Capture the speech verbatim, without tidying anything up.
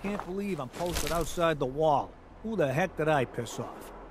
Can't believe I'm posted outside the wall. Who the heck did I piss off?